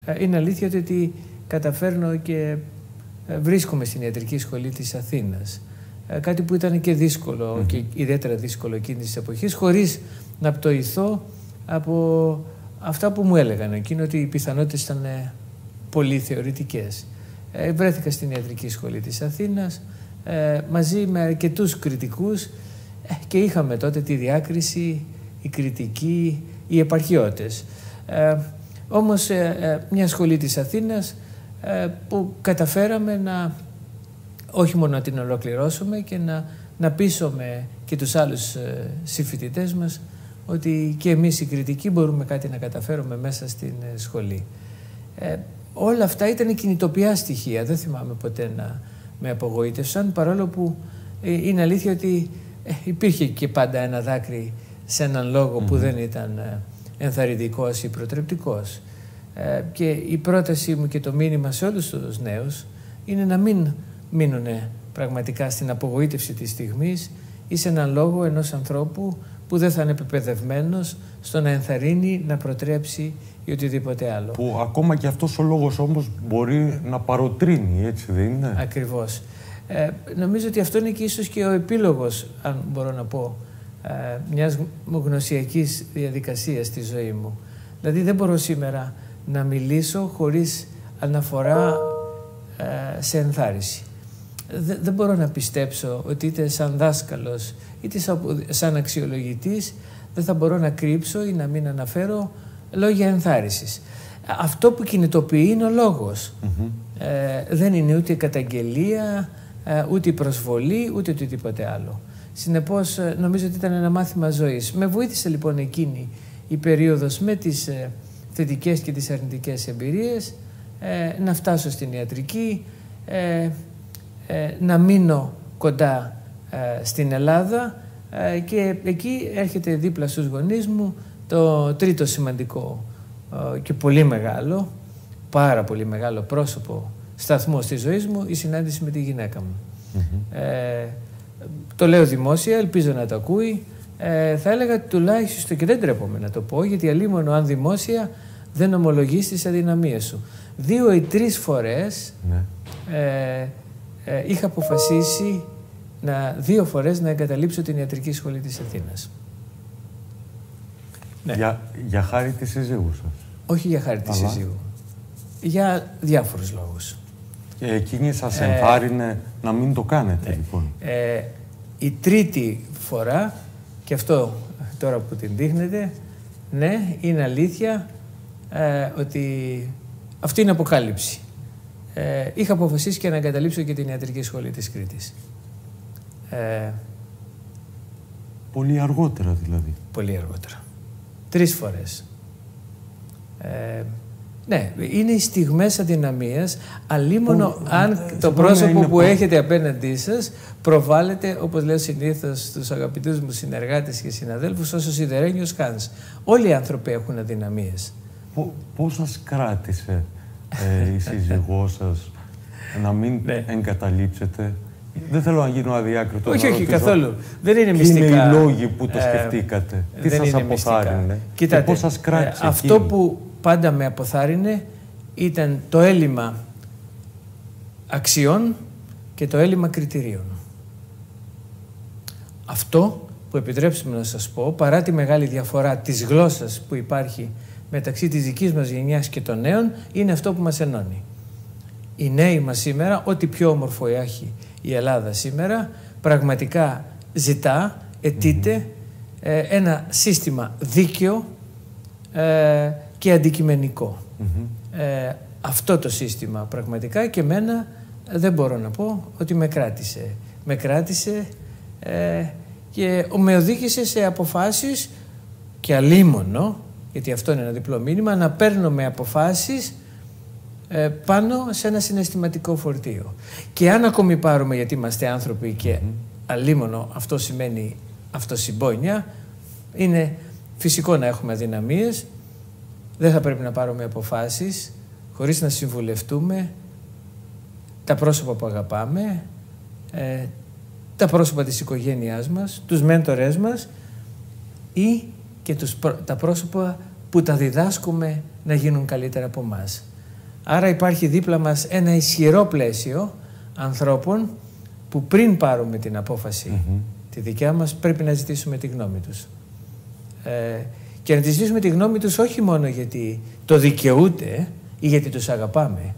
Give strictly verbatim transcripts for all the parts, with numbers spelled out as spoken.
είναι αλήθεια ότι καταφέρνω και βρίσκομαι στην ιατρική σχολή της Αθήνας. Κάτι που ήταν και δύσκολο mm-hmm. και ιδιαίτερα δύσκολο εκείνης της εποχής, χωρίς να πτωηθώ από αυτά που μου έλεγαν εκείνο, ότι οι πιθανότητες ήταν πολύ θεωρητικές. Ε, βρέθηκα στην ιατρική σχολή της Αθήνας ε, μαζί με αρκετούς κριτικούς ε, και είχαμε τότε τη διάκριση, η κριτική, οι επαρχιώτες. Ε, όμως ε, ε, μια σχολή της Αθήνας ε, που καταφέραμε να όχι μόνο να την ολοκληρώσουμε και να, να πείσουμε και τους άλλους ε, συμφοιτητές μας ότι και εμείς οι κριτικοί μπορούμε κάτι να καταφέρουμε μέσα στην ε, σχολή. Ε, όλα αυτά ήταν κινητοποιητικά στοιχεία, δεν θυμάμαι ποτέ να με απογοήτευσαν, παρόλο που ε, είναι αλήθεια ότι ε, υπήρχε και πάντα ένα δάκρυ σε έναν λόγο mm-hmm. που δεν ήταν ε, ενθαρρυντικός ή προτρεπτικός. Ε, και η πρότασή μου και το μήνυμα σε όλους τους νέους είναι να μην μείνουν πραγματικά στην απογοήτευση της στιγμής ή σε έναν λόγο ενός ανθρώπου που δεν θα είναι πεπαιδευμένος στο να ενθαρρύνει, να προτρέψει ή οτιδήποτε άλλο. Που ακόμα και αυτός ο λόγος όμως μπορεί να παροτρύνει, έτσι δεν είναι? Ακριβώς. Ε, νομίζω ότι αυτό είναι και ίσως και ο επίλογος, αν μπορώ να πω, ε, μιας γνωσιακής διαδικασίας στη ζωή μου. Δηλαδή δεν μπορώ σήμερα να μιλήσω χωρίς αναφορά ε, σε ενθάρρυνση. Δεν μπορώ να πιστέψω ότι είτε σαν δάσκαλος είτε σαν αξιολογητής δεν θα μπορώ να κρύψω ή να μην αναφέρω λόγια ενθάρρυνσης. Αυτό που κινητοποιεί είναι ο λόγος. Mm-hmm. Ε, δεν είναι ούτε καταγγελία, ε, ούτε προσβολή, ούτε οτιδήποτε άλλο. Συνεπώς νομίζω ότι ήταν ένα μάθημα ζωής. Με βοήθησε λοιπόν εκείνη η περίοδος με τις ε, θετικές και τις αρνητικές εμπειρίες ε, να φτάσω στην ιατρική, ε, ε, να μείνω κοντά ε, στην Ελλάδα ε, και εκεί έρχεται δίπλα στους γονείς μου το τρίτο σημαντικό ε, και πολύ μεγάλο, πάρα πολύ μεγάλο πρόσωπο, σταθμό στη ζωή μου, η συνάντηση με τη γυναίκα μου. Mm-hmm. ε, το λέω δημόσια, ελπίζω να το ακούει. Ε, θα έλεγα τουλάχιστον, και δεν τρέπομαι να το πω, γιατί αλίμονο αν δημόσια δεν ομολογείς τις αδυναμίες σου. Δύο ή τρεις φορές ναι. ε, ε, είχα αποφασίσει να, δύο φορές να εγκαταλείψω την ιατρική σχολή της Αθήνας. Ναι. Για, για χάρη της σύζυγου σας? Όχι για χάρη της σύζυγου. Για διάφορους λόγους. Και εκείνη σας ενθάρρυνε ε, να μην το κάνετε, ναι. λοιπόν. Ε, η τρίτη φορά, και αυτό τώρα που την δείχνετε, ναι, είναι αλήθεια ε, ότι αυτή είναι αποκάλυψη. Ε, είχα αποφασίσει και να εγκαταλείψω και την ιατρική σχολή της Κρήτης. Ε, πολύ αργότερα δηλαδή. Πολύ αργότερα. Τρεις φορές. Ε, ναι, είναι οι στιγμές αδυναμίας, αλίμονο που, αν ε, το πρόσωπο που πο... έχετε απέναντί σας προβάλλεται, όπως λέω συνήθως στους αγαπητούς μου συνεργάτες και συναδέλφους, ως ο σιδερένιος Χάνς. Όλοι οι άνθρωποι έχουν αδυναμίες. Πώς σας κράτησε ε, η σύζυγός σας να μην ναι. εγκαταλείψετε? Δεν θέλω να γίνω αδιάκριτο. Όχι, όχι, καθόλου. Δεν είναι μυστικά. Είναι οι λόγοι που το σκεφτήκατε? Ε, Τι σας αποθάρρυνε? Κοιτάτε, και πώς σας κράτησε? Ε, αυτό που πάντα με αποθάρρυνε ήταν το έλλειμμα αξιών και το έλλειμμα κριτηρίων. Αυτό που επιτρέψτε να σας πω, παρά τη μεγάλη διαφορά της γλώσσας που υπάρχει μεταξύ της δικής μας γενιάς και των νέων, είναι αυτό που μας ενώνει. Οι νέοι μας σήμερα, ό,τι πιο όμορφο έχει η Ελλάδα σήμερα, πραγματικά ζητά, αιτείται mm-hmm. ε, ένα σύστημα δίκαιο ε, και αντικειμενικό. Mm-hmm. Ε, αυτό το σύστημα πραγματικά και εμένα δεν μπορώ να πω ότι με κράτησε. Με κράτησε ε, και με οδήγησε σε αποφάσεις και αλίμονο, γιατί αυτό είναι ένα διπλό μήνυμα, να παίρνω με αποφάσεις ε, πάνω σε ένα συναισθηματικό φορτίο. Και αν ακόμη πάρουμε, γιατί είμαστε άνθρωποι και mm-hmm. αλίμονο αυτό σημαίνει αυτοσυμπόνια, είναι φυσικό να έχουμε αδυναμίες, δεν θα πρέπει να πάρουμε αποφάσεις χωρίς να συμβουλευτούμε τα πρόσωπα που αγαπάμε, ε, τα πρόσωπα της οικογένειάς μας, τους μέντορές μας ή και τους, τα πρόσωπα που τα διδάσκουμε να γίνουν καλύτερα από εμάς. Άρα υπάρχει δίπλα μας ένα ισχυρό πλαίσιο ανθρώπων που πριν πάρουμε την απόφαση mm-hmm. τη δικιά μας πρέπει να ζητήσουμε τη γνώμη τους. Ε, και να τη ζητήσουμε τη γνώμη τους όχι μόνο γιατί το δικαιούται ή γιατί τους αγαπάμε,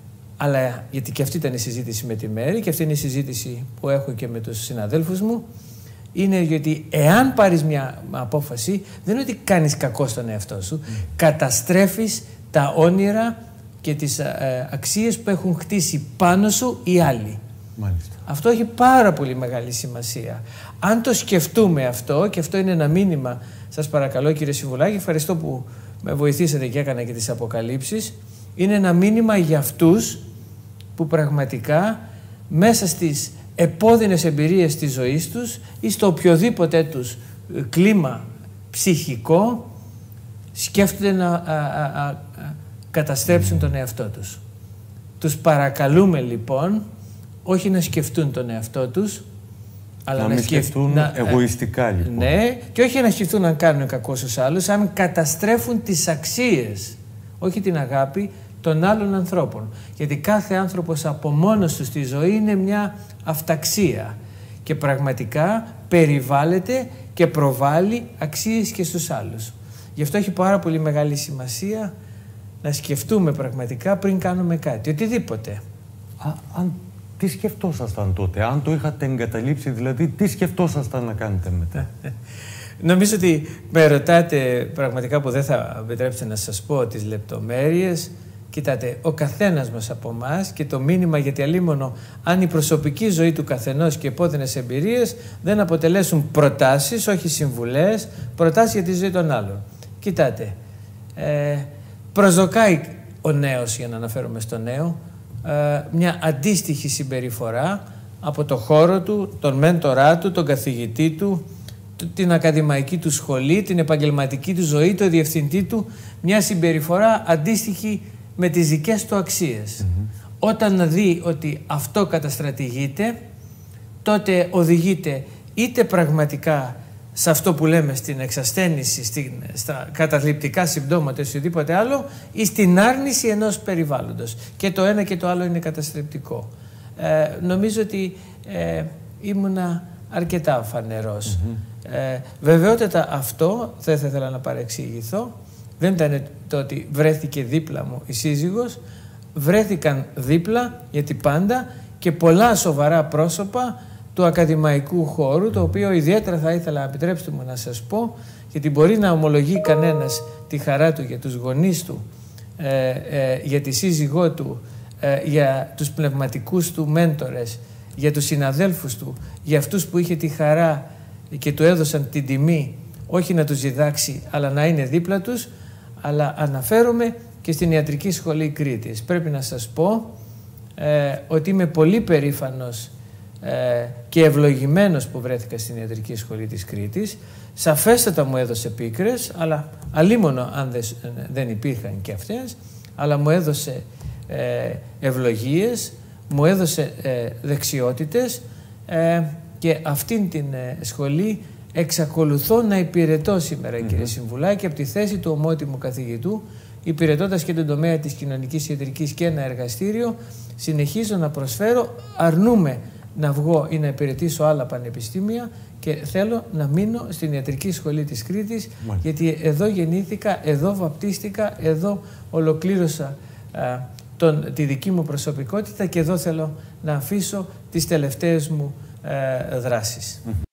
αλλά γιατί και αυτή ήταν η συζήτηση με τη Μέρη και αυτή είναι η συζήτηση που έχω και με τους συναδέλφους μου, είναι γιατί εάν πάρεις μια απόφαση δεν είναι ότι κάνεις κακό στον εαυτό σου, mm. καταστρέφεις τα όνειρα και τις ε, αξίες που έχουν χτίσει πάνω σου οι άλλοι. Μάλιστα. Αυτό έχει πάρα πολύ μεγάλη σημασία. Αν το σκεφτούμε αυτό, και αυτό είναι ένα μήνυμα, σας παρακαλώ κύριε Συμβουλάκη, ευχαριστώ που με βοηθήσατε και έκανα και τις αποκαλύψεις, είναι ένα μήνυμα για αυτούς που πραγματικά μέσα στις επώδυνες εμπειρίες της ζωής τους ή στο οποιοδήποτε τους κλίμα ψυχικό σκέφτονται να α, α, α, καταστρέψουν τον εαυτό τους. Τους παρακαλούμε λοιπόν όχι να σκεφτούν τον εαυτό τους, αλλά να, να μην σκεφτούν να, εγωιστικά λοιπόν. Ναι, και όχι να σκεφτούν να κάνουν κακό στους άλλους, αν καταστρέφουν τις αξίες, όχι την αγάπη των άλλων ανθρώπων. Γιατί κάθε άνθρωπος από μόνος του στη ζωή είναι μια αυταξία και πραγματικά περιβάλλεται και προβάλλει αξίες και στους άλλους. Γι' αυτό έχει πάρα πολύ μεγάλη σημασία να σκεφτούμε πραγματικά πριν κάνουμε κάτι, οτιδήποτε. Α, αν, τι σκεφτόσασταν τότε, αν το είχατε εγκαταλείψει, δηλαδή τι σκεφτόσασταν να κάνετε μετά? Νομίζω ότι με ρωτάτε πραγματικά που δεν θα επιτρέψετε να σας πω τις λεπτομέρειες. Κοιτάτε, ο καθένας μας από εμάς και το μήνυμα, γιατί αλίμονο αν η προσωπική ζωή του καθενός και επώδυνες εμπειρίες δεν αποτελέσουν προτάσεις, όχι συμβουλές, προτάσεις για τη ζωή των άλλων. Κοιτάτε, ε, προσδοκάει ο νέος, για να αναφέρομαι στο νέο, ε, μια αντίστοιχη συμπεριφορά από το χώρο του, τον μέντορά του, τον καθηγητή του, την ακαδημαϊκή του σχολή, την επαγγελματική του ζωή, τον διευθυντή του, μια συμπεριφορά αντίστοιχη με τις δικές του αξίες. Mm-hmm. Όταν δει ότι αυτό καταστρατηγείται, τότε οδηγείται είτε πραγματικά σε αυτό που λέμε στην εξασθένηση, στην, στα καταθλιπτικά συμπτώματα ή οτιδήποτε άλλο, ή στην άρνηση ενός περιβάλλοντος. Και το ένα και το άλλο είναι καταστρεπτικό. Ε, νομίζω ότι ε, ήμουνα αρκετά φανερός. Mm-hmm. Ε, βεβαιότατα αυτό, δεν θα ήθελα να παρεξηγηθώ, δεν ήταν το ότι βρέθηκε δίπλα μου η σύζυγος, βρέθηκαν δίπλα, γιατί πάντα, και πολλά σοβαρά πρόσωπα του ακαδημαϊκού χώρου, το οποίο ιδιαίτερα θα ήθελα, επιτρέψτε μου να σας πω, γιατί μπορεί να ομολογεί κανένας τη χαρά του για τους γονείς του, ε, ε, για τη σύζυγό του, ε, για τους πνευματικούς του μέντορες, για τους συναδέλφους του, για αυτούς που είχε τη χαρά και του έδωσαν την τιμή, όχι να τους διδάξει, αλλά να είναι δίπλα τους. Αλλά αναφέρομαι και στην Ιατρική Σχολή Κρήτης. Πρέπει να σας πω ε, ότι είμαι πολύ περήφανος ε, και ευλογημένος που βρέθηκα στην Ιατρική Σχολή της Κρήτης. Σαφέστατα μου έδωσε πίκρες, αλλά αλίμονο αν δεν, δεν υπήρχαν και αυτές, αλλά μου έδωσε ε, ευλογίες, μου έδωσε ε, δεξιότητες ε, και αυτήν την ε, σχολή εξακολουθώ να υπηρετώ σήμερα, mm-hmm. κύριε Συμβουλάκη, από τη θέση του ομότιμου καθηγητού, υπηρετώντας και τον τομέα της κοινωνικής ιατρικής και ένα εργαστήριο, συνεχίζω να προσφέρω, αρνούμε να βγω ή να υπηρετήσω άλλα πανεπιστήμια και θέλω να μείνω στην Ιατρική Σχολή της Κρήτης, mm-hmm. γιατί εδώ γεννήθηκα, εδώ βαπτίστηκα, εδώ ολοκλήρωσα α, τον, τη δική μου προσωπικότητα και εδώ θέλω να αφήσω τις τελευταίες μου α, δράσεις. Mm-hmm.